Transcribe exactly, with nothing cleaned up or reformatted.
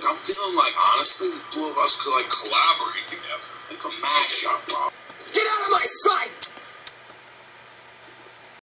I'm feeling like, honestly, the two of us could, like, collaborate together. Like a mashup, bro. Get out of my sight!